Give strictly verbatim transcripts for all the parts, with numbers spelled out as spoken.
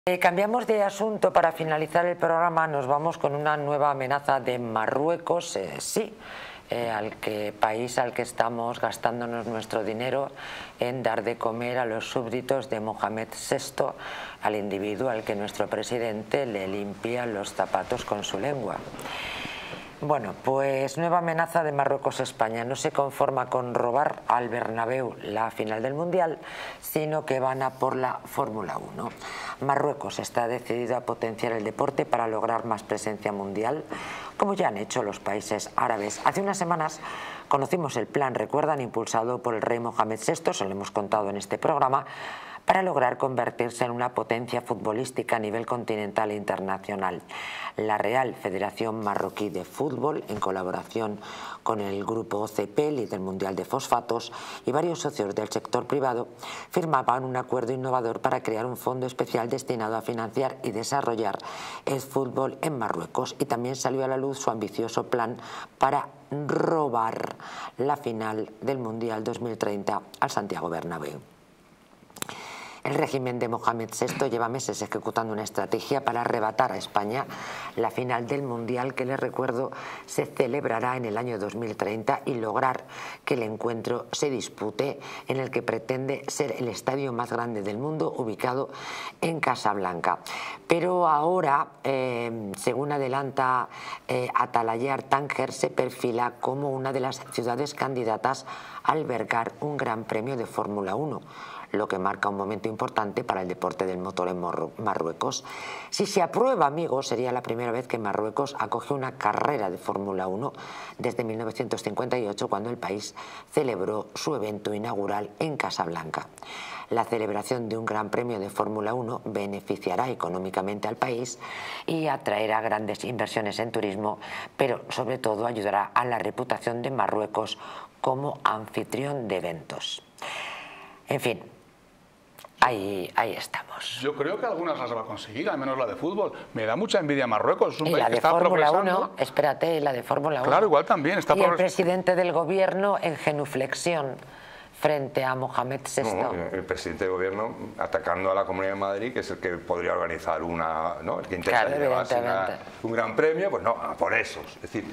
Eh, cambiamos de asunto. Para finalizar el programa nos vamos con una nueva amenaza de Marruecos, eh, sí, eh, al que, país al que estamos gastándonos nuestro dinero en dar de comer a los súbditos de Mohamed sexto, al individuo al que nuestro presidente le limpia los zapatos con su lengua. Bueno, pues nueva amenaza de Marruecos a España. No se conforma con robar al Bernabéu la final del Mundial, sino que van a por la Fórmula uno. Marruecos está decidido a potenciar el deporte para lograr más presencia mundial, como ya han hecho los países árabes. Hace unas semanas conocimos el plan, recuerdan, impulsado por el rey Mohamed sexto, se lo hemos contado en este programa, para lograr convertirse en una potencia futbolística a nivel continental e internacional. La Real Federación Marroquí de Fútbol, en colaboración con el grupo O C P, líder mundial de fosfatos, y varios socios del sector privado, firmaban un acuerdo innovador para crear un fondo especial destinado a financiar y desarrollar el fútbol en Marruecos. Y también salió a la luz su ambicioso plan para robar la final del Mundial dos mil treinta al Santiago Bernabéu. El régimen de Mohamed sexto lleva meses ejecutando una estrategia para arrebatar a España la final del Mundial, que, les recuerdo, se celebrará en el año dos mil treinta, y lograr que el encuentro se dispute en el que pretende ser el estadio más grande del mundo, ubicado en Casablanca. Pero ahora, eh, según adelanta eh, Atalayar Tanger, se perfila como una de las ciudades candidatas a albergar un gran premio de Fórmula uno, lo que marca un momento importante para el deporte del motor en Marruecos. Si se aprueba, amigos, sería la primera vez que Marruecos acoge una carrera de Fórmula uno desde mil novecientos cincuenta y ocho, cuando el país celebró su evento inaugural en Casablanca. La celebración de un gran premio de Fórmula uno beneficiará económicamente al país y atraerá grandes inversiones en turismo, pero sobre todo ayudará a la reputación de Marruecos como anfitrión de eventos. En fin, Ahí, ahí estamos. Yo creo que algunas las va a conseguir, al menos la de fútbol. Me da mucha envidia a Marruecos. Es un y país la que de está Fórmula progresando. uno, espérate, la de Fórmula uno. Claro, igual también. Está y el presidente del gobierno en genuflexión frente a Mohamed sexto. No, el presidente del gobierno atacando a la Comunidad de Madrid, que es el que podría organizar una, ¿no? El que intenta Claro, llevarse una, un gran premio, pues no, por eso. Es decir,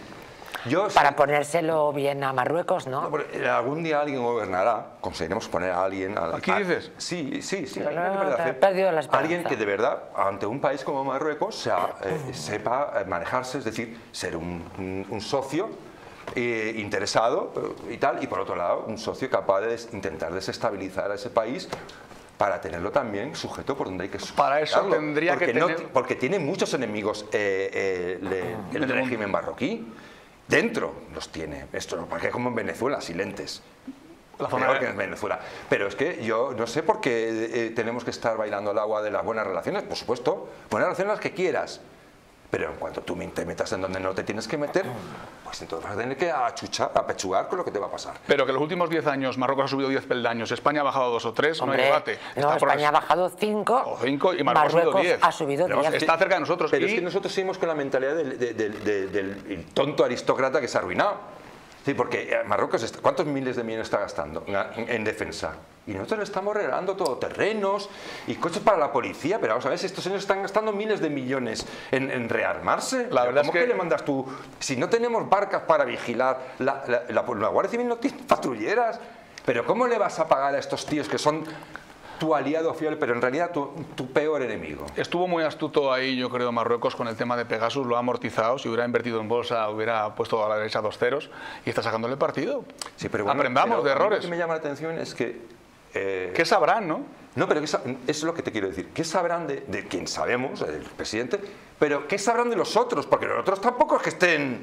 Yo para sé, ponérselo bien a Marruecos, ¿no? no algún día alguien gobernará, conseguiremos poner a alguien... A, ¿Aquí a, dices? Sí, sí, sí. No, alguien, no, de te he perdido la esperanza. Alguien que de verdad, ante un país como Marruecos, sea, eh, sepa manejarse, es decir, ser un, un, un socio eh, interesado y tal, y por otro lado, un socio capaz de des, intentar desestabilizar a ese país, para tenerlo también sujeto por donde hay que sujetarlo. Para eso tendría porque que no, tener... Porque tiene muchos enemigos eh, eh, le, el régimen marroquí. Dentro los tiene, esto porque es como en Venezuela, silentes. La zona peor que en Venezuela. Pero es que yo no sé por qué eh, tenemos que estar bailando el agua de las buenas relaciones. Por supuesto, buenas relaciones las que quieras. Pero en cuanto tú te metas en donde no te tienes que meter, pues entonces vas a tener que achuchar, apechugar con lo que te va a pasar. Pero que los últimos diez años Marruecos ha subido diez peldaños, España ha bajado dos o tres, Hombre, no hay debate. No, Está España ha bajado cinco, o cinco y Marruecos, Marruecos ha subido diez. diez. Está cerca de nosotros. Pero y... es que nosotros seguimos con la mentalidad del, del, del, del tonto aristócrata que se ha arruinado. Sí, porque Marruecos, está, ¿cuántos miles de millones está gastando en, en defensa? Y nosotros le estamos regalando todoterrenos y coches para la policía, pero vamos a ver si estos señores están gastando miles de millones en, en rearmarse. La verdad ¿Cómo es que... que le mandas tú? Si no tenemos barcas para vigilar, la, la, la, la Guardia Civil no tiene patrulleras, pero ¿cómo le vas a pagar a estos tíos que son tu aliado fiel, pero en realidad tu, tu peor enemigo? Estuvo muy astuto ahí, yo creo, Marruecos con el tema de Pegasus, lo ha amortizado. Si hubiera invertido en bolsa, hubiera puesto a la derecha dos ceros y está sacándole el partido. Sí, pero bueno, aprendamos pero de errores. Lo que me llama la atención es que... Eh, ¿Qué sabrán, no? No, pero eso es lo que te quiero decir. ¿Qué sabrán de, de quien sabemos, el presidente? Pero ¿qué sabrán de los otros? Porque los otros tampoco es que estén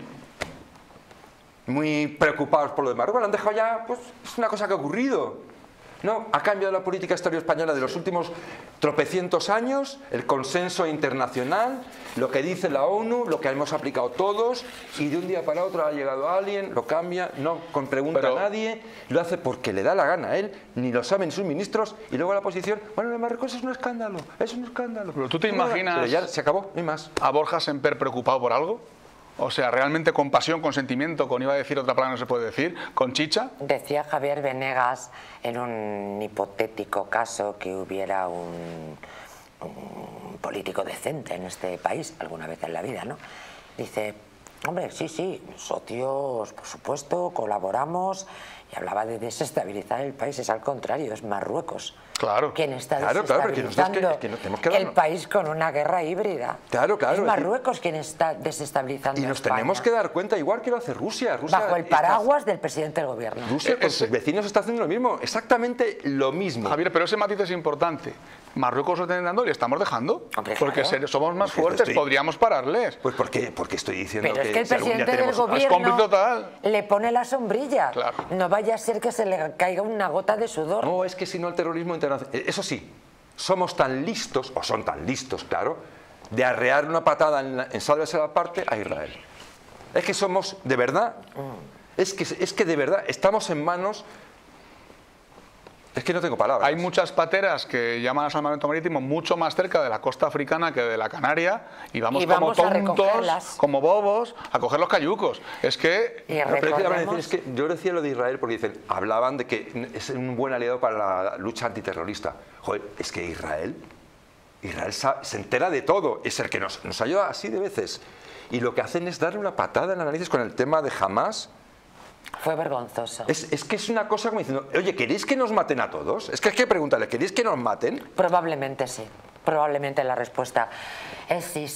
muy preocupados por lo de Marruecos. Lo han dejado ya, pues es una cosa que ha ocurrido. No, ha cambiado la política exterior española de los últimos tropecientos años, el consenso internacional, lo que dice la ONU, lo que hemos aplicado todos, y de un día para otro ha llegado alguien, lo cambia, no con pregunta Pero... a nadie, lo hace porque le da la gana a él, ni lo saben sus ministros, y luego la oposición, bueno, lo de Marruecos es un escándalo, es un escándalo. Pero tú te no, imaginas... Pero ya se acabó, no hay más. ¿A Borja Semper preocupado por algo? O sea, realmente con pasión, con sentimiento, con, iba a decir otra palabra no se puede decir, con chicha. Decía Javier Venegas, en un hipotético caso, que hubiera un, un un político decente en este país, alguna vez en la vida, ¿no? Dice, hombre, sí, sí, socios, por supuesto, colaboramos, y hablaba de desestabilizar el país, es al contrario, es Marruecos. Claro. Quien está Claro, claro, porque desestabilizando nosotros que- que no tenemos que el darnos- país con una guerra híbrida. Claro, claro, Es es Marruecos quien está desestabilizando Y nos España, tenemos que dar cuenta, igual que lo hace Rusia. Rusia bajo el está- paraguas del presidente del gobierno. Rusia con Ese- sus vecinos está haciendo lo mismo, exactamente lo mismo. Javier, pero ese matiz es importante. Marruecos lo está dando y le estamos dejando. Hombre, porque claro. ser- somos más Porque fuertes, estoy- podríamos pararles. Pues porque, porque estoy diciendo Pero es que el si algún día presidente del tenemos- Es cómplice gobierno total. le pone la sombrilla. Claro. No vaya a ser que se le caiga una gota de sudor. No, es que si no el terrorismo internacional... Eso sí, somos tan listos, o son tan listos, claro, de arrear una patada en, la- en sálvese la parte a Israel. Es que somos, de verdad, es que, es que de verdad estamos en manos... Es que no tengo palabras. Hay muchas pateras que llaman a salvamento marítimo mucho más cerca de la costa africana que de la Canaria y vamos, Y vamos a como tontos, recogerlas. como bobos, a coger los cayucos. Es que... Y No, pero es que van a decir, recordemos- es que yo decía lo de Israel porque dicen, hablaban de que es un buen aliado para la lucha antiterrorista. Joder, es que Israel, Israel sa- se entera de todo, es el que nos, nos ayuda así de veces. Y lo que hacen es darle una patada en la nariz con el tema de Hamas. Fue vergonzoso. Es, es que es una cosa como diciendo, oye, ¿queréis que nos maten a todos? Es que hay que preguntarle, ¿queréis que nos maten? Probablemente sí. Probablemente la respuesta es sí.